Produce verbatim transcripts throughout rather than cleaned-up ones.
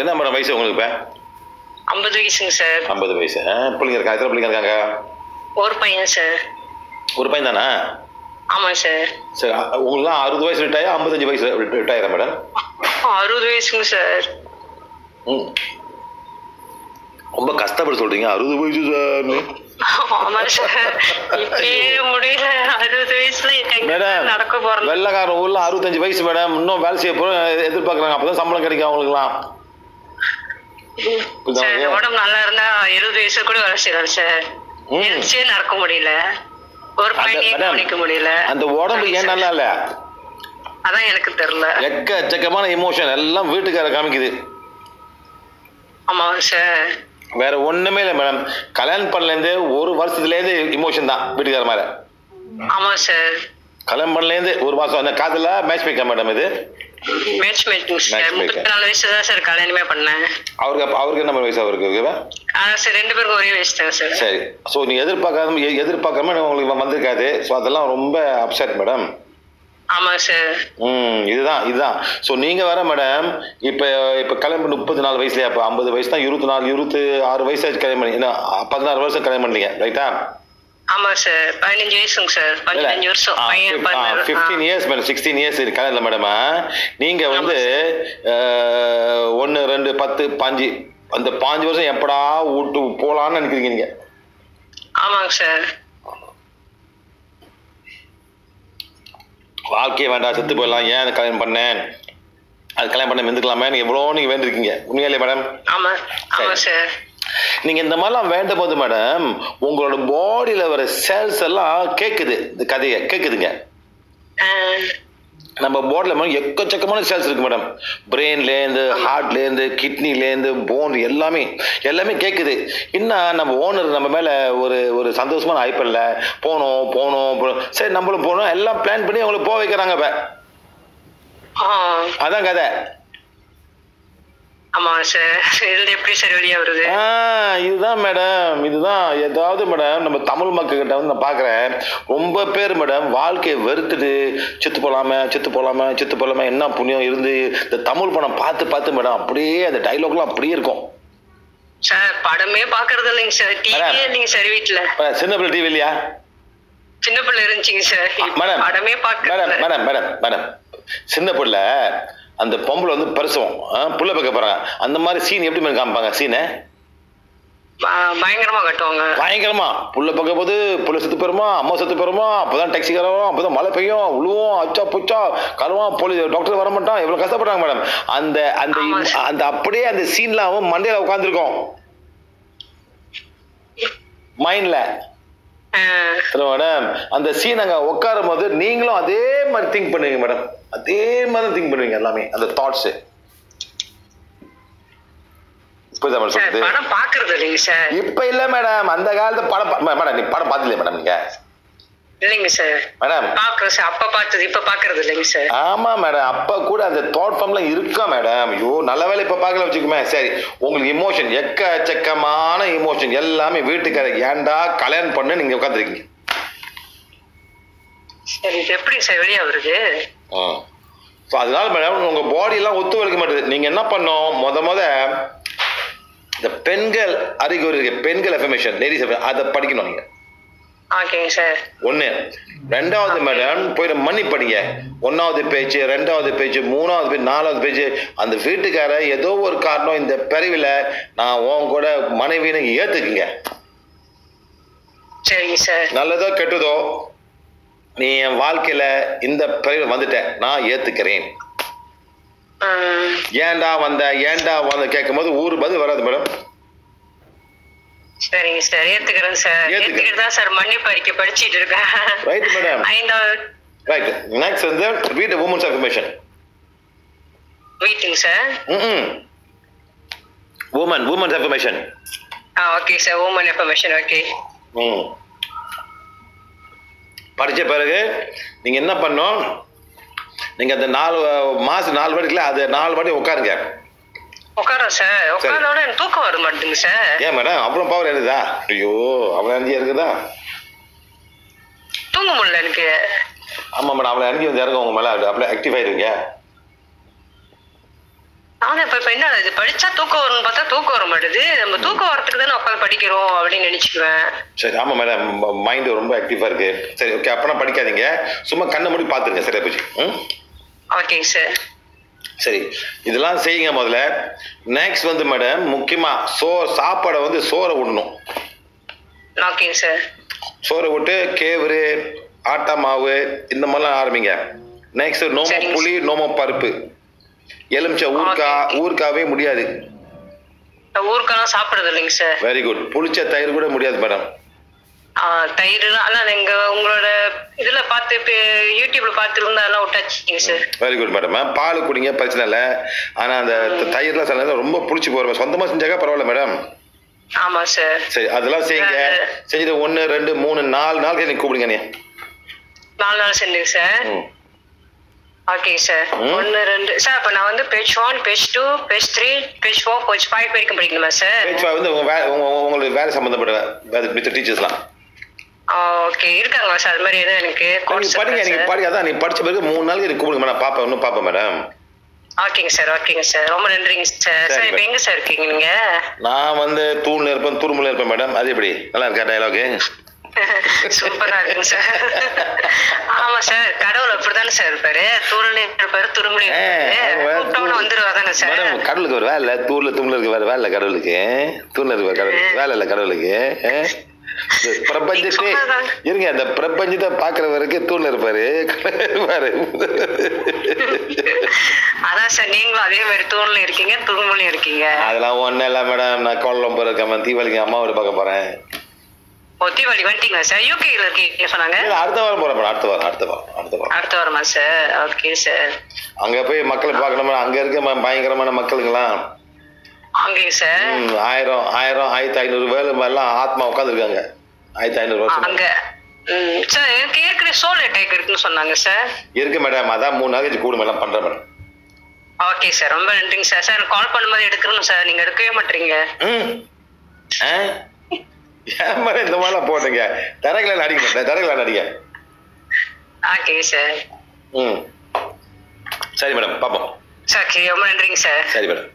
என்ன மேடம் வயசு உங்களுக்கு இப்போ? ஐம்பது வயசுங்க சார். ஐம்பது வயசு. பிள்ளைங்க இருக்கா? எத்தனை பிள்ளைங்க இருக்காங்க? ஒரு பையன் சார். ஒரு பையன் தானா? ஆமாம் சார். சரி, உங்களுக்குலாம் அறுபது வயசு ரிட்டாயா ஐம்பத்தஞ்சு வயசு ரிட்டாயரா மேடம்? அறுபது வயசுங்க சார். ம், ரொம்ப கஷ்டப்பட்டு சொல்றீங்க அறுபது வயசு சார். ஆமா சார், இப்பயே முடியல. அறுபது வயசுல மேடம் நடக்க போறோம். வெள்ளக்காரன் ஊர்ல அறுபத்தஞ்சு வயசு மேடம், இன்னும் வேலை செய்ய போறோம் எதிர்பார்க்கறாங்க. அப்பதான் சம்பளம் கிடைக்கும் அவங்களுக்குலாம். உடம்பு நல்லா இருந்தா இருபது வயசுல கூட வேலை செய்யலாம் சார். எழுச்சியே நடக்க முடியல, ஒரு பையனையும் கவனிக்க முடியல. அந்த உடம்பு ஏன் நல்லா இல்ல? அதான் எனக்கு தெரியல. எக்கச்சக்கமான இமோஷன் எல்லாம் வீட்டுக்கார காமிக்குது. ஆமா சார். வேற ஒண்ணுமே இல்லை மேடம். கல்யாணம் பண்ணலேருந்து ஒரு வருஷத்துலேருந்து இமோஷன் தான் வீட்டுக்கார மேல. ஆமா சார். கல்யாணம் பண்ணலேருந்து ஒரு மாசம் அந்த காதல மேட்ச் மேக்கா மேடம்? இது மேட்ச் மேக்கிங் சார். முப்பத்தி நாலு வயசு தான் சார் கல்யாணமே பண்ணேன். அவருக்கு அவருக்கு என்ன வயசு? அவருக்கு சார் ரெண்டு பேருக்கும் ஒரே வயசு தான் சார். சரி, ஸோ நீ எதிர்பார்க்காம எதிர்பார்க்காம உங்களுக்கு வந்திருக்காது. ஸோ அதெல்லாம் ரொம்ப அப்செட் மேடம். ஆமா சார். ம், இதுதான் இதுதான். ஸோ நீங்க வர மேடம் இப்போ இப்போ கல்யாணம் முப்பத்தி நாலு வயசுலயா? அப்போ ஐம்பது வயசு தான். இருபத்தி நாலு இருபத்தி ஆறு வயசாச்சு கல்யாணம் பண்ணி, என்ன பதினாறு வருஷம் கல்யாணம் பண்ணீங்க ரைட்டா? ஆமா சார். பதினஞ்சு வயசுங்க சார். பதினஞ்சு வருஷம் பையன். பதினைந்து இயர்ஸ் மேடம், பதினாறு இயர்ஸ் கல்யாணம் மேடம். நீங்க வந்து ஒன்று ரெண்டு பத்து பாஞ்சு, அந்த பாஞ்சு வருஷம் எப்படா விட்டு போலான்னு நினைக்கிறீங்க நீங்க? ஆமாங்க சார். வாழ்க்கையே வேண்டாம், செத்து போயிடலாம், ஏன் கல்யாணம் பண்ணேன், அது கல்யாணம் பண்ண வந்துக்கலாமே எவ்வளோ நீங்க வேண்டிருக்கீங்க. உண்மையிலே மேடம்? ஆமா ஆமா சார். நீங்க இந்த மாதிரிலாம் வேண்டும் போது மேடம் உங்களோட பாடியில வர செல்ஸ் எல்லாம் கேக்குது, இந்த கதையை கேக்குதுங்க. நம்ம பாடியில எக்கச்சக்கமான செல்ஸ் இருக்கு மேடம். பிரெயின்லேருந்து, ஹார்ட்லேருந்து, கிட்னிலேருந்து, போன் எல்லாமே எல்லாமே கேட்குது. இன்னும் நம்ம ஓனர் நம்ம மேலே ஒரு ஒரு சந்தோஷமான ஐப்பல்ல போனோம் போனோம் சரி நம்மளும் போனோம் எல்லாம் பிளான் பண்ணி அவங்களுக்கு போக வைக்கிறாங்க. இப்போ அதான் கதை. ஆமா சார். இதுல எப்படி சார் வெளியே வருது? இதுதான் மேடம், இதுதான். ஏதாவது மேடம் நம்ம தமிழ் மக்கள் கிட்ட வந்து நான் பாக்குறேன், ரொம்ப பேர் மேடம் வாழ்க்கையை வெறுத்துட்டு செத்து போலாம செத்து போலாம செத்து போலாம என்ன புண்ணியம் இருந்து இந்த தமிழ் படம் பார்த்து பார்த்து மேடம் அப்படியே அந்த டைலாக்லாம் அப்படியே இருக்கும் சார். படமே பாக்குறது இல்லைங்க சார். டிவியே இல்லைங்க சார் வீட்டுல. சின்ன பிள்ளை டிவி இல்லையா? சின்ன பிள்ளை இருந்துச்சுங்க சார். மேடம் படமே பாக்க மேடம் மேடம் மேடம் மேடம் சின்ன பிள்ளை அந்த பொம்பளை வந்து பரிசம் புள்ள பார்க்க போறாங்க, அந்த மாதிரி சீன் எப்படி மேடம் காமிப்பாங்க? சீனை பயங்கரமா கட்டுவாங்க. பயங்கரமா புள்ள பார்க்க போது புள்ள செத்து போயிருமா, அம்மா செத்து போயிருமா, அப்பதான் டாக்ஸி கரவும், அப்பதான் மழை பெய்யும், விழுவோம், அச்சா புச்சா கருவான், போலீஸ் டாக்டர் வர மாட்டான், எவ்வளவு கஷ்டப்படுறாங்க மேடம். அந்த அந்த அந்த அப்படியே அந்த சீன்லாம் மண்டையில உட்காந்துருக்கோம் மைண்ட்ல மேடம். அந்த சீன் அங்க உட்காரும் போது நீங்களும் அதே மாதிரி திங்க் பண்ணுவீங்க மேடம். அதே மாதிரி திங்க் பண்ணுவீங்க எல்லாமே அந்த தாட்ஸ். படம் பாக்குறது இல்லைங்க சார். இப்ப இல்ல மேடம், அந்த காலத்து படம் மேடம். நீ படம் பாத்துல மேடம்? நீங்க இல்லைங்க சார். மேடம் பாக்குறேன் சார். அப்ப பார்த்தது இப்ப பாக்குறது இல்லைங்க சார். ஆமா மேடம், அப்ப கூட அந்த தாட் ஃபார்ம்ல இருக்கா மேடம். ஐயோ நல்ல வேலை இப்ப பாக்கல வச்சுக்குமே. சரி, உங்களுக்கு இமோஷன் எக்கச்சக்கமான இமோஷன் எல்லாமே வீட்டுக்கார ஏன்டா கல்யாணம் பண்ணு நீங்க உட்காந்துருக்கீங்க. சரி, இது எப்படி சார் வெளியே வருது? அதனால மேடம் உங்க பாடி எல்லாம் ஒத்து வலிக்க மாட்டேது. நீங்க என்ன பண்ணோம், முத முத இந்த பெண்கள் அறிகுறி இருக்கு, பெண்கள் எஃபர்மேஷன், லேடிஸ் அதை படிக்கணும் நீங்க. ஓகேங்க சார். ஒண்ணு. ரெண்டாவது மேடம் போய் மன்னி படிங்க. ஒன்னாவது பேஜ், ரெண்டாவது பேஜ், மூணாவது பேஜ், நாலாவது பேஜ். அந்த வீட்டுக்கார ஏதோ ஒரு காரணம் இந்த பிரிவில் நான் உன் கூட மனைவின்னு ஏத்துக்குங்க. சரிங்க சார். நல்லதோ கெட்டதோ நீ என் வாழ்க்கையில இந்த பிரிவில் வந்துட்ட, நான் ஏத்துக்கிறேன். ஏன்டா வந்த ஏன்டா வந்த கேட்கும் போது ஊரு பதில் வராது மேடம். சரிங்க சார், ஏத்துக்கிறேன் சார். ஏத்துக்கிட்டு தான் சார் மன்னிப்பு அறிக்கை படிச்சிட்டு இருக்கேன். Right madam. ஐந்தாவது ரைட். நெக்ஸ்ட் வந்து read the women's information. Waiting sir. ம் வுமன் வுமன்ஸ் இன்ஃபர்மேஷன். ஆ okay sir. Women information okay. ம் படிச்ச பிறகு நீங்க என்ன பண்ணணும், நீங்க அந்த நாலு மாசம் நாலு மணிக்குல அது நாலு மணி உட்காருங்க. உட்காரோம் சார். உட்கார்ந்தோட எனக்கு தூக்கம் வர மாட்டேங்குது சார். ஏன் மேடம் அவ்வளவு பவர் இருக்குதா? ஐயோ அவ்வளவு எனர்ஜி இருக்குதா? தூங்க முடியல எனக்கு. ஆமா மேடம், அவ்வளவு எனர்ஜி வந்து இறங்க உங்க மேல அப்படியே ஆக்டிவ் ஆயிருவீங்க. ஆனா இப்ப இப்ப என்ன இது படிச்சா தூக்கம் வரும்னு பார்த்தா தூக்கம் வர மாட்டேது. நம்ம தூக்கம் வரத்துக்கு தானே உட்காந்து படிக்கிறோம் அப்படின்னு நினைச்சுக்குவேன். சரி ஆமா மேடம், மைண்ட் ரொம்ப ஆக்டிவா இருக்கு. சரி ஓகே, அப்பனா படிக்காதீங்க, சும்மா கண்ணை மூடி பாத்துருங்க. சரியா போச்சு. ம் ஓகேங்க சார். சரி, இதெல்லாம் செய்யுங்க முதல்ல. நெக்ஸ்ட் வந்து மேடம் முக்கியமா சோ சாப்பாடை வந்து சோறை விடணும். ஓகேங்க சார். சோறை விட்டு கேவரு ஆட்டா மாவு இந்த மாதிரிலாம் ஆரம்பிங்க. நெக்ஸ்ட் நோம சரிங்க புளி நோம பருப்பு எலுமிச்சை ஊர்க்கா ஊர்க்காவே முடியாது. ஊருக்கெல்லாம் சாப்பிடுறது இல்லைங்க சார். Very good. புளிச்ச தயிர் கூட முடியாது மேடம். தயிர் அதான் நீங்க உங்களோட இதுல பார்த்து யூடியூப்ல பார்த்து இருந்தா அதெல்லாம் விட்டாச்சுங்க சார். Very good madam. பால் குடிங்க, பிரச்சனை இல்லை. ஆனா அந்த தயிர்லாம் சில ரொம்ப புளிச்சு போறோம். சொந்தமா செஞ்சாக்கா பரவாயில்ல மேடம். ஆமா சார். சரி அதெல்லாம் செய்யுங்க. செஞ்சுட்டு ஒன்னு ரெண்டு மூணு நாலு நாள் நீங்க கூப்பிடுங்க. நீ நாலு நாள் செஞ்சுங்க சார். Okay sir. ஒன்னு ரெண்டு சார். அப்ப நான் வந்து page one page two page three page four page five வரைக்கும் படிக்கணுமா சார்? பேஜ் ஃபைவ் வந்து உங்க உங்களுக்கு வேலை சம்பந்தப்பட்ட மித்த டீச்சர்ஸ்லாம் ஓகே இருக்காங்களா சார்? அது மாதிரி எதுவும் எனக்கு படிங்க. நீங்க படிக்க அதான் நீ படிச்ச பிறகு மூணு நாளைக்கு எனக்கு கூப்பிடுங்க மேடம். பாப்பா இன்னும் பாப்பா மேடம். ஓகேங்க சார். ஓகேங்க சார். ரொம்ப நன்றிங்க சார். சார் இப்போ எங்க சார் இருக்கீங்க நீங்க? நான் வந்து தூண்ல இருப்பேன், துருமுல இருப்பேன் மேடம். அது எப்படி நல்லா இருக்கா டயலாக்? சூப்பரா இருக்குங்க சார். ஆமா சார், கடவுள் அப்படித்தானே சார் இருப்பாரு. தூண்லயும் இருப்பாரு துருமுலையும் இருப்பாரு. வந்துருவா தானே சார்? மேடம் கடவுளுக்கு ஒரு வேலை இல்லை, தூர்ல தும்ல இருக்கு வேற வேலை இல்லை. கடவுளுக்கு தூண்ல இருக்க கடவுளுக்கு வேலை இல்லை. கடவுளுக்கு பிரபஞ்சத்தை இருங்க, அந்த பிரபஞ்சத்தை பாக்குற வரைக்கும் தூண்ல இருப்பாரு. அதான் சார் நீங்களும் அதே மாதிரி தூண்ல இருக்கீங்க துருமுலையும் இருக்கீங்க. அதெல்லாம் ஒண்ணு இல்ல மேடம். நான் கொல்லம் போறேன், தீபாவளிக்கு அம்மாவோட பார்க்க போறேன். தீபாவளி வந்துட்டீங்களா சார்? யூகேல இருக்கீங்க சொன்னாங்க. அடுத்த வாரம் போறேன் மேடம். அடுத்த வாரம் அடுத்த வாரம் அடுத்த வாரம் அடுத்த வாரமா சார்? Okay sir. அங்க போய் மக்களை பார்க்கணும். அங்க இருக்க பயங்கரமான மக்களுங்கெல்லாம் அங்கேங்க சார் ஆயிரம் ஆயிரம் ஆயிரத்தி ஐநூறு வேலை எல்லாம் ஆத்மா உட்காந்துருக்காங்க. ஆயிரத்தி ஐநூறு வருஷம் அங்க சார். எனக்கு ஏற்கனவே சோல் அட்டாக் இருக்குன்னு சொன்னாங்க சார். இருக்கு மேடம். அதான் மூணு நாளைக்கு கூட மேடம் பண்றேன் மேடம். Okay sir. ரொம்ப நன்றிங்க சார். சார் கால் பண்ணும்போது எடுக்கணும் சார். நீங்க எடுக்கவே மாட்டீங்க. ஏன் மேடம் இந்த மாதிரிலாம் போடுங்க? தரகளை அடிக்க மாட்டேன். தரகளை அடிக்க. Okay sir. ம் சரி மேடம் பாப்போம். சரி ரொம்ப நன்றிங்க சார். சரி மேடம்.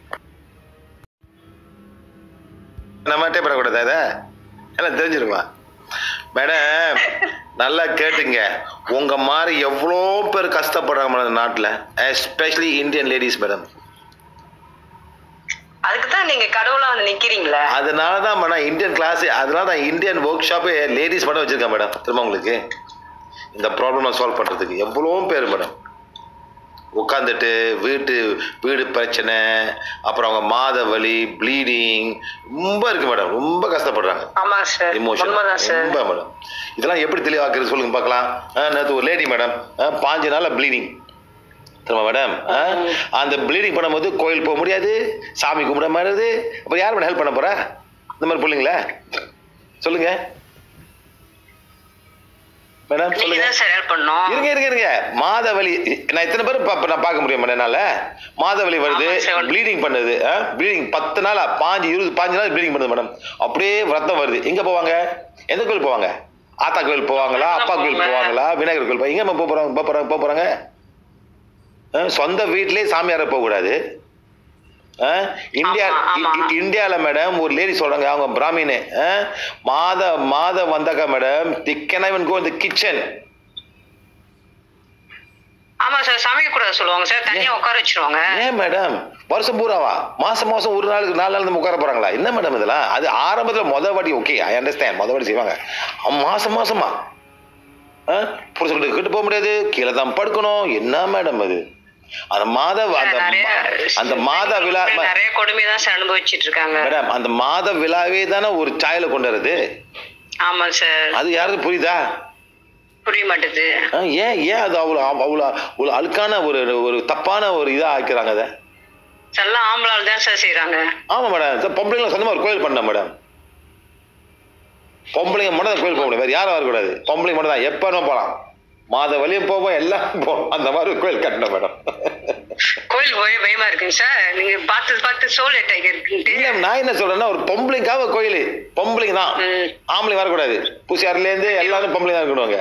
நம்ம படக்கூடாது அதை எல்லாம் தெரிஞ்சிருமா மேடம்? நல்லா கேட்டுங்க. உங்க மாதிரி எவ்வளோ பேர் கஷ்டப்படுறாங்க மேடம் நாட்டில், எஸ்பெஷலி இந்தியன் லேடிஸ் மேடம். அதுக்குதான் நீங்க கடவுளா வந்து நிக்கிறீங்களா? அதனாலதான் மேடம் இந்தியன் கிளாஸ், அதனாலதான் இந்தியன் ஒர்க் ஷாப்பு லேடிஸ் மட்டும் வச்சிருக்கேன் மேடம். திரும்ப உங்களுக்கு இந்த ப்ராப்ளம் சால்வ் பண்றதுக்கு எவ்வளோ பேர் மேடம் உட்காந்துட்டு வீட்டு வீடு பிரச்சனை, அப்புறம் அவங்க மாத வலி, ப்ளீடிங் ரொம்ப இருக்கு மேடம். ரொம்ப கஷ்டப்படுறாங்க. இமோஷன் ரொம்ப மேடம். இதெல்லாம் எப்படி தெளிவாக்குறது சொல்லுங்க பார்க்கலாம். நேற்று ஒரு லேடி மேடம் பாஞ்சு நாள் ப்ளீடிங் தெரியுமா மேடம்? அந்த ப்ளீடிங் பண்ணும்போது கோயில் போக முடியாது, சாமி கும்பிட மாட்டேது. அப்புறம் யார் மேடம் ஹெல்ப் பண்ண போறா இந்த மாதிரி பிள்ளைங்கள? சொல்லுங்க மேடம். சொல்லுங்க. இருங்க இருங்க இருங்க மாதவலி நான் எத்தனை பேர் நான் பார்க்க முடியும் மேடம்? என்னால மாதவலி வருது, ப்ளீடிங் பண்ணுது. ப்ளீடிங் பத்து நாளா பாஞ்சு இருபது பாஞ்சு நாள் ப்ளீடிங் பண்ணுது மேடம். அப்படியே ரத்தம் வருது. எங்க போவாங்க? எந்த கோயில் போவாங்க? ஆத்தா கோயில் போவாங்களா, அப்பா கோயில் போவாங்களா, விநாயகர் கோயில் போவாங்க? எங்க போறாங்க போறாங்க போறாங்க? சொந்த வீட்டிலே சாமியார போக கூடாது. இந்தியா இந்தியால மேடம் ஒரு லேடி சொல்றாங்க, அவங்க பிராமின், மாத மாதம் வந்தாக்கா madam they can even go in the kitchen. ஆமா சார், சமைக்க கூடாது சொல்லுவாங்க சார். தனியா உட்கார வச்சிருவாங்க. ஏன் மேடம் வருஷம் பூராவா? மாசம் மாசம் ஒரு நாளுக்கு நாலு நாள் உட்கார போறாங்களா? என்ன மேடம் இதெல்லாம்? அது ஆரம்பத்துல முத வாட்டி ஓகே ஐ அண்டர்ஸ்டாண்ட், முத வாட்டி செய்வாங்க. மாசம் மாசமா புருஷன் கிட்ட போக முடியாது, கீழே தான் படுக்கணும். என்ன மேடம் அது? அந்த மாத அந்த மாத விழா நிறைய கொடுமை தான் சார் அனுபவிச்சிட்டு இருக்காங்க மேடம். அந்த மாத விழாவே தானே ஒரு சாயல கொண்டு வருது. ஆமா சார். அது யாருக்கு புரியுதா? புரிய மாட்டேது. ஏன் ஏன் அது அவ்வளவு அவ்வளவு ஒரு அழுக்கான ஒரு ஒரு தப்பான ஒரு இதா ஆக்கிறாங்க? அதை எல்லாம் ஆம்பளால் தான் சார் செய்யறாங்க. ஆமா மேடம். பொம்பளைங்க சொந்தமா ஒரு கோயில் பண்ண மேடம். பொம்பளைங்க மட்டும் தான் கோயில் போக முடியும், வேற யாரும் வரக்கூடாது. பொம்பளைங்க மட்டும் தான் எப்ப போலாம், மாத வழியும் போவோம், எல்லாம் போவோம். அந்த மாதிரி கோயில் கட்டணும் மேடம். கோயில் போய் பயமா இருக்குங்க சார். நீங்க பார்த்து பார்த்து சோல் அட்டாக் இருக்கு. நான் என்ன சொல்றேன்னா ஒரு பொம்பளைக்காக கோயில், பொம்பளைங்க தான், ஆம்பளை வரக்கூடாது. பூசியாரில இருந்து எல்லாரும் பொம்பளை தான் இருக்கணுங்க.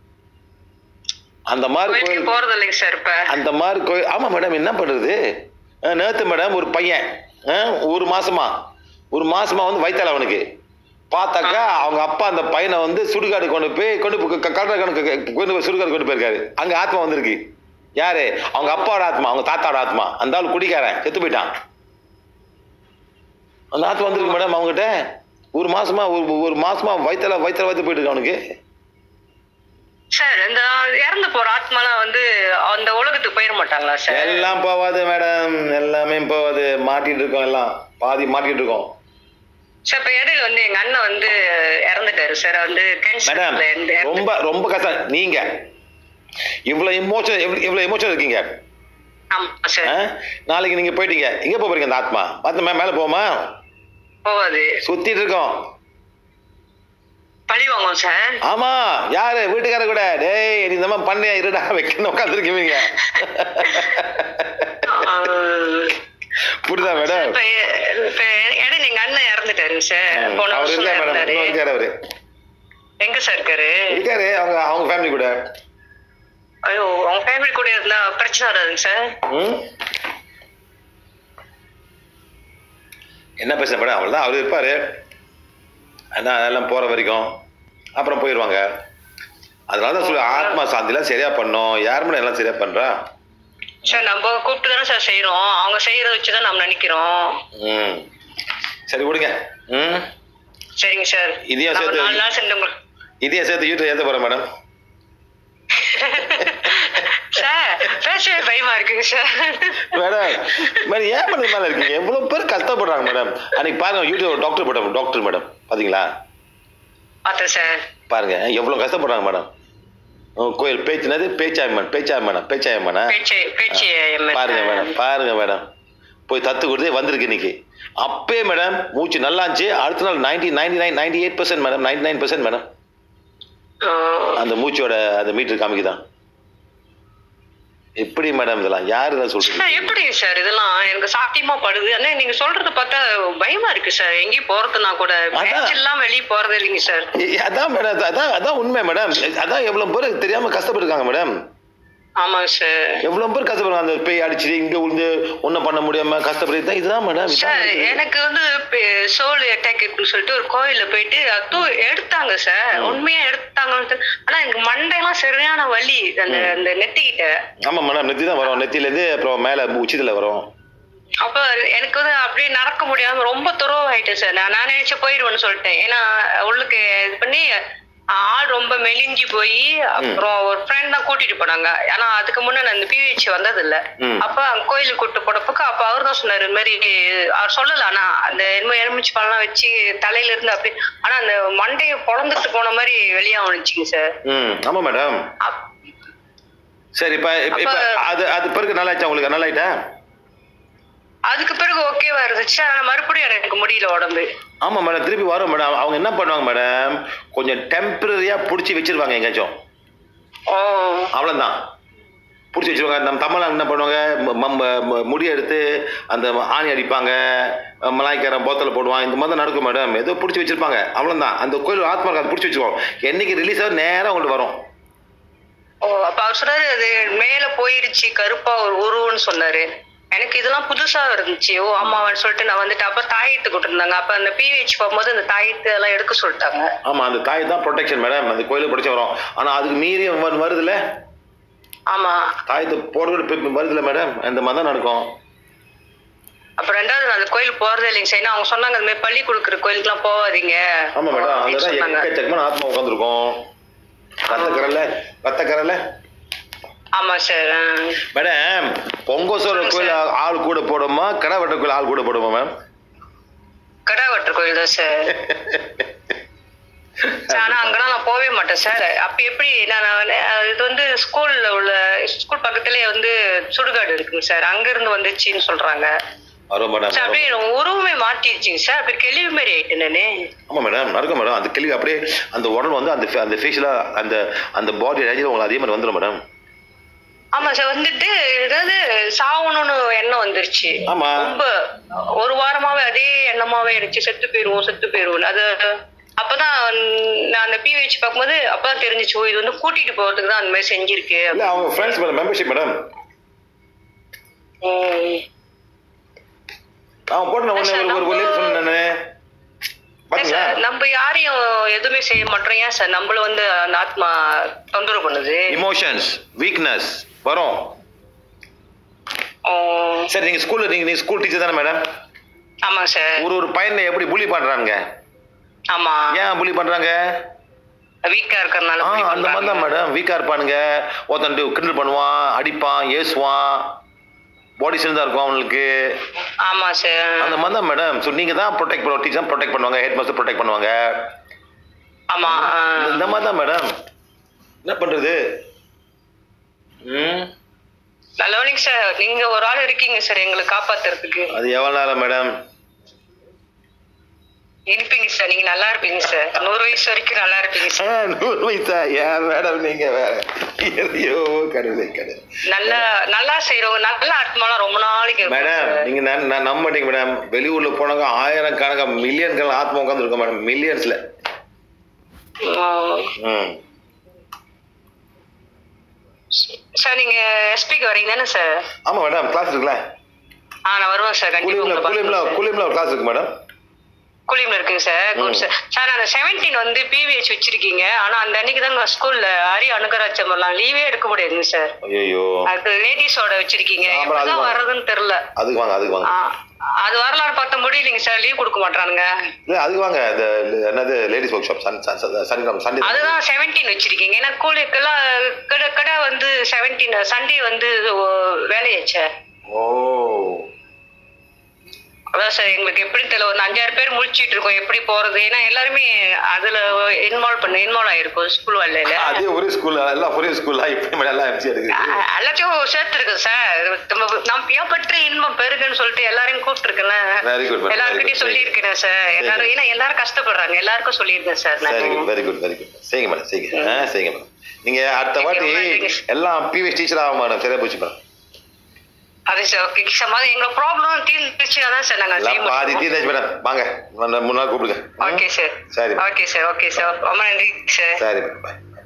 அந்த மாதிரி கோயில் போறது இல்லைங்க சார் இப்ப. அந்த மாதிரி கோயில். ஆமா மேடம். என்ன பண்றது? நேத்து மேடம் ஒரு பையன் அஹ், ஒரு மாசமா ஒரு மாசமா வந்து வயித்தால அவனுக்கு பார்த்தாக்கா அவங்க அப்பா அந்த பையனை வந்து சுடுகாடு கொண்டு போய் கொண்டு போய் க- கடற்கரை கொண்டு கொண்டு போய் சுடுகாடு கொண்டு போயிருக்காரு. அங்க ஆத்மா வந்திருக்கு. யாரு? அவங்க அப்பாவோட ஆத்மா, அவங்க தாத்தாவோட ஆத்மா. அந்த ஆள் குடிக்காரன் செத்து போயிட்டான். அந்த ஆத்மா வந்திருக்கு மேடம் அவங்ககிட்ட. ஒரு மாசமா ஒரு ஒரு மாசமா வயித்தால வயித்தால வயிற்று போயிட்டு இருக்கு அவனுக்கு. சார் இந்த இறந்து போற ஆத்மாலாம் வந்து அந்த உலகத்துக்கு போயிட மாட்டாங்களா சார்? எல்லாம் போவாது மேடம், எல்லாமே போவாது. மாட்டிட்டு இருக்கோம், எல்லாம் பாதி மாட்டிட்டு இருக்கோம் சார். இப்ப இடையில வந்து எங்க அண்ணன் வந்து இறந்துட்டாரு சார். வந்து மேடம். கேன்சர்ல இருந்து ரொம்ப ரொம்ப கஷ்டம். நீங்க இவ்வளவு இமோஷன் இவ்வளவு இமோஷன் இருக்கீங்க. ஆமா சார். ஆ? நாளைக்கு நீங்க போயிட்டீங்க, எங்க போக போறீங்க? அந்த ஆத்மா பார்த்து மே- மேல போமா போவாது, சுத்திட்டு இருக்கோம். பழி வாங்கும் சார். ஆமா, யாரு? வீட்டுக்கார கூட டேய் நீ இந்த மாதிரி பண்ணையா இருடா வைக்கணும் உட்காந்துருக்கீங்க. புரியுதா மேடம்? இப்ப இப்ப இடையில எங்க அண்ணன் இறந்துட்டாரு சார். போன அவர் வருஷம் இருக்கா மேடம்? இறந்தாரு. இன்னும் இருக்காரு அவரு? எங்க சார் இருக்காரு? இருக்காரு அவங்க அவங்க ஃபேமிலி கூட. ஐயோ, அவங்க ஃபேமிலி கூட இருந்தா பிரச்சனை வராதுங்க சார். ம்? என்ன பேச மேடம்? அவ்வளவுதான், அவரு இருப்பாரு. ஆனா அதெல்லாம் போற வரைக்கும் அப்புறம் போயிடுவாங்க. அதனாலதான் சொல்லு, ஆத்மா சாந்திலாம் சரியா பண்ணோம். யார் மேடம் எல்லாம் சரியா பண்றா? சார் நம்ம கூப்பிட்டு தானே சார் செய்யறோம். அவங்க செய்யறத வச்சுதான் நம்ம நினைக்கிறோம். ம் சரி விடுங்க. ம் சரிங்க சார். இதையும் நம்ம சேர்த்து- நாலு நாள் செஞ்சோங்க இதையும் சேர்த்து யூடியூப் ஏத்த போறேன் மேடம். சார். பேசவே பயமா இருக்குங்க சார். மேடம் மேடம் ஏன் மேடம் மேல இருக்கீங்க? எவ்வளவு பேர் கஷ்டப்படுறாங்க மேடம். அன்னைக்கு பாருங்க YouTube doctor madam doctor madam பாத்தீங்களா? பார்த்தேன் சார். பாருங்க எவ்வளவு கஷ்டப்படுறாங்க மேடம். உங்க கோயில் பேச்சுனது பேச்சாயம்மன் பேச்சாயம்மனா பேச்சாயம்மனா பேச்சு பேச்சு பாருங்க மேடம் பாருங்க மேடம் போய் தத்து கொடுத்து வந்திருக்கு இன்னைக்கு. அப்பே மேடம் மூச்சு நல்லா இருந்துச்சு. அடுத்த நாள் ninety ninety nine ninety eight percent madam ninety nine percent madam அந்த மூச்சோட அந்த மீட்டர் காமிக்குதான். எப்படி மேடம் இதெல்லாம் யாரு தான் சொல்றீங்க? சார் எப்படி சார் இதெல்லாம் எனக்கு சாத்தியமா படுது. ஆனா நீங்க சொல்றத பார்த்தா பயமா இருக்கு சார். எங்கேயும் போறதுனா கூட அதான். எல்லாம் வெளியே போறது இல்லைங்க சார். ஏ- அதான் மேடம் அதான் அதான் உண்மை மேடம். அதான் எவ்வளவு பேர் தெரியாம கஷ்டப்பட்டிருக்காங்க மேடம். ஆமாங்க சார். எவ்வளவு பேர் கஷ்டப்படுறாங்க. அந்த பேய் அடிச்சுட்டு இங்க விழுந்து ஒண்ணும் பண்ண முடியாம கஷ்டப்பட்டு இதுதான் மேடம். சார் எனக்கு வந்து சோல் அட்டாக் இருக்குன்னு சொல்லிட்டு ஒரு கோயில்ல போயிட்டு அது எடுத்தாங்க சார். உண்மையா எடுத்தாங்கன்னு. ஆனா எனக்கு மண்டையெல்லாம் சரியான வலி அந்த அந்த நெத்திக்கிட்ட. ஆமா மேடம் நெத்தி தான் வரும். நெத்தில இருந்து அப்புறம் மேல உச்சித்துல வரும். அப்ப எனக்கு வந்து அப்படியே நடக்க முடியாம ரொம்ப துறவாயிட்டேன் சார். நான் நான் நினைச்சு போயிடுவேன்னு சொல்லிட்டேன். ஏன்னா உள்ளுக்கு இது பண்ணி ஆள் ரொம்ப மெலிஞ்சி போய் அப்புறம் ஒரு ஃப்ரெண்ட் தான் கூட்டிட்டு போனாங்க. ஆனா அதுக்கு முன்ன நான் இந்த பிஹெச் வந்தது இல்ல. ம். அப்ப அங்க கோயிலுக்கு கூட்டு போனப்போ அப்ப அவர் தான் சொன்னாரு இந்த மாதிரி அவர் சொல்லல. ஆனா அந்த எலுமிச்சு பழம் வச்சு தலையில இருந்து அப்படி ஆனா அந்த மண்டையை பொழந்துட்டு போன மாதிரி வெளியா வந்துச்சுங்க சார். ம் ஆமா மேடம். அப்- சரி இப்ப இப்ப இப்ப அப்ப- அது அது பிறகு நல்லா ஆயிடுச்சா உங்களுக்கு? நல்லா ஆயிட்டா? அதுக்கு பிறகு ஓகேவா இருந்துச்சு. ஆனா மறுபடியும் எனக்கு முடியல உடம்பு. ஆமா மேடம் திருப்பி வரும் மேடம். அவங்க என்ன பண்ணுவாங்க மேடம், கொஞ்சம் டெம்பரரியா புடிச்சு வச்சிருவாங்க எங்கேயாச்சும். ஓ அவ்வளவுதான் புடிச்சு வச்சிருவாங்க. நம்ம தமிழ் என்ன பண்ணுவாங்க, ம- ம- ம- முடி எடுத்து அந்த ஆணி அடிப்பாங்க, மலாய்க்காரன் போத்தல போடுவான். இந்த மாதிரி தான் நடக்கும் மேடம். ஏதோ புடிச்சு வச்சிருப்பாங்க அவ்வளவுதான். அந்த கோயில் ஆத்மா அதை புடிச்சு வச்சிருக்கோம். என்னைக்கு ரிலீஸ் ஆகும் நேரம் அவங்களுக்கு வரும். ஓ அப்ப அவர் சொன்னாரு அது மேல போயிடுச்சு கருப்பா ஒரு உருவன்னு சொன்னாரு. எனக்கு இதெல்லாம் புதுசா இருந்துச்சு. ஓ ஆமாவான்னு சொல்லிட்டு நான் வந்துட்டு அப்ப தாயத்து கொடுத்துருந்தாங்க. அப்ப அந்த பிஹெச் போகும்போது அந்த தாயத்து எல்லாம் எடுக்க சொல்லிட்டாங்க. ஆமா அந்த தாய் தான் ப்ரொடெக்ஷன் மேடம். அந்த கோயிலுக்கு படிச்சு வரும். ஆனா அதுக்கு மீறி வ- வருதுல்ல ஆமா. தாயத்தை போடுறது வருதுல்ல மேடம். இந்த மாதிரி தான் நடக்கும். அப்ப ரெண்டாவது நான் அந்த கோயிலுக்கு போறதே இல்லைங்க சார். ஏன்னா அவங்க சொன்னாங்க இந்த மாதிரி பள்ளி கொடுக்குற கோயிலுக்கு எல்லாம் போவாதீங்க ஆமா மேடம். அப்படின்னு அங்கதான் சொன்னாங்க. எக்கச்சக்கமான ஆத்மா உட்காந்துருக்கும். ரத்தக்கரல ரத்தக்கரல ஆமா சார். மேடம் பொங்கோசோர கோயில் ஆள் கூட போடுமா, கடை வெட்ட கோயில் ஆள் கூட போடுமா மேம்? கடாவட்டர் கோயில் தான் சார். ஆனா அங்கெல்லாம் நான் போகவே மாட்டேன் சார். அப்ப எப்படி நான் நான் இது வந்து ஸ்கூல்ல உள்ள ஸ்கூல் பக்கத்துலயே வந்து சுடுகாடு இருக்குங்க சார். அங்க இருந்து வந்துச்சுன்னு சொல்றாங்க வரும் மேடம். சார். அப்படியே உருவமே மாட்டிடுச்சுங்க சார். அப்படி கேள்வி மாதிரி ஆயிட்டேன் நானு. ஆமா மேடம் நடக்கும் மேடம். அந்த கேள்வி அப்படியே அந்த உடல் வந்து அந்த அந்த ஃபேஷியலா அந்த அந்த பாடி ரேஞ்சில் உங்களுக்கு அதே மாதிரி வந்துடும் மேடம். ஆமா சார். வந்துட்டு ஏதாவது சாவணும்னு எண்ணம் வந்துருச்சு. ஆமா. ரொம்ப ஒரு வாரமாவே அதே எண்ணமாவே இருந்துச்சு. செத்து போயிருவோம் செத்து போயிருவோம். அது அப்பதான் நான் அந்த பிஹெச் பார்க்கும்போது அப்பதான் தெரிஞ்சிச்சு ஓ இது வந்து கூட்டிட்டு போறதுக்கு தான் அந்த மாதிரி செஞ்சிருக்கு. இல்ல அவங்க ஃப்ரெண்ட்ஸ் மேடம் மெம்பர்ஷிப் மேடம். உம். அவன் போட்டு நான் ஒண்ணு ஒரு ஒரு லேட் சொன்னேன் பாத்தீங்களா? நம்ம யாரையும் எதுவுமே செய்ய மாட்டோம். ஏன் சார் நம்மள வந்து அந்த ஆத்மா தொந்தரவு பண்ணுது? இமோஷன்ஸ் வீக்னஸ் வரும். சரி, நீங்க ஸ்கூல்ல நீங்க நீங்க ஸ்கூல் டீச்சர் தானே மேடம்? ஆமா சார். ஒரு ஒரு பையனை எப்படி புலி பண்றாங்க? ஆமா. ஏன் புலி பண்றாங்க? வீக்கா இருக்கறனால. அந்த மாதிரி தான் மேடம், வீக்கா இருப்பானுங்க. ஒருத்தன் கிண்டல் பண்ணுவான், அடிப்பான், ஏசுவான், பாடி சேர்ந்தா இருக்கும் அவங்களுக்கு. ஆமா சார். அந்த மாதிரி தான் மேடம். ஸோ நீங்க தான் ப்ரொடெக்ட் பண்ணுவோம், டீச்சர் ப்ரொடெக்ட் பண்ணுவாங்க, ஹெட் மாஸ்டர் ப்ரொடெக்ட் பண்ணுவாங்க. ஆமா. இந்த மாதிரி தான் மேடம். என்ன பண்றது? ம் நல்லவனிங்க சார். நீங்க ஒரு ஆள் இருக்கீங்க சார் எங்களை காப்பாத்துறதுக்கு. அது எவ்வளவு நேரம் மேடம்? இருப்பீங்க சார், நீங்க நல்லா இருப்பீங்க சார். நூறு வயசு வரைக்கும் நல்லா இருப்பீங்க சார். நூறு வயசா? ஏன் மேடம் நீங்க வேற? ஐயோ கடவுளே கடவுளே. நல்லா நல்லா செய்யறவங்க நல்ல ஆத்மாலாம் ரொம்ப நாளைக்கு மேடம். நீங்க நான் நம்ப மாட்டீங்க மேடம். வெளியூர்ல போனாங்க ஆயிரம் கணக்கா மில்லியன் கணக்கு ஆத்மா உட்கார்ந்து இருக்கோம் மேடம், மில்லியன்ஸ்ல. ம் சார் நீங்க எஸ்பிக்கு வரீங்க தானே சார்? ஆமா மேடம், கிளாஸ் இருக்குல்ல. ஆ நான் வருவேன் சார். கூலிம்ல கூலிம்ல கூலிம்ல ஒரு கிளாஸ் இருக்கு மேடம். கூலிம்ல இருக்குங்க சார். Good sir. சார் அந்த செவன்டீன் வந்து பிவிஹெச் வச்சிருக்கீங்க. ஆனா அந்த அன்னைக்கு தான் ஸ்கூல்ல ஹரி அனுகராஜம் எல்லாம் லீவே எடுக்க முடியாதுங்க சார். ஐயோ. அது லேடிஸோட வச்சிருக்கீங்க. எப்பதான் வர்றதுன்னு தெரியல. அதுக்கு வாங்க, அதுக்கு வாங்க. அது வரலாறு பார்த்த முடியலைங்க சார், லீவ் கொடுக்க மாட்டானுங்க. இல்ல அதுக்கு வாங்க, இந்த என்னது லேடிஸ் ஒர்க் ஷாப் சனிக்கிழமை சண்டே. அதுதான் செவன்டீன் வச்சிருக்கீங்க. ஏன்னா கூலிக்கெல்லாம் கடை கடை வந்து செவன்டீன் சண்டே வந்து வேலையாச்சே. ஓ அதான் சார் எங்களுக்கு எப்படி தெரியல. ஒரு அஞ்சாறு பேர் முழிச்சிட்டு இருக்கோம் எப்படி போறது. ஏன்னா எல்லாருமே அதுல இன்வால்வ் பண்ண இன்வால்வ் ஆயிருக்கும் ஸ்கூல் வரல. அதே ஒரே ஸ்கூல் எல்லாம் ஒரே ஸ்கூல்ல இப்ப எல்லாம் எம்சி இருக்கு. எல்லாத்தையும் சேர்த்து இருக்கு சார். நம்ம பியப்பற்று இன்பம் பெருகுன்னு சொல்லிட்டு எல்லாரையும் கூப்பிட்டு இருக்கேன். எல்லாருக்கிட்டையும் சொல்லி இருக்கேன் சார். எல்லாரும் ஏன்னா எல்லாரும் கஷ்டப்படுறாங்க, எல்லாருக்கும் சொல்லியிருக்கேன் sir. Very good very good very good. செய்யுங்க மேடம், செய்யுங்க செய்யுங்க மேடம். நீங்க அடுத்த வாட்டி எல்லாம் பிவிஎஸ் டீச்சர் ஆகும் மேடம். சரியா போச்சு மேடம். அது சார் ஓகே சார். எங்க ப்ராப்ளம் தீர்ந்துச்சுனா தான் சார் நாங்க செய்ய முடியும். பாதி தீர்ந்துச்சு மேடம். வாங்க மூணு நாள் கூப்பிடுங்க. Okay sir. சரி. Okay sir. Okay sir. ரொம்ப நன்றி சார். சரி மேடம். பாய்.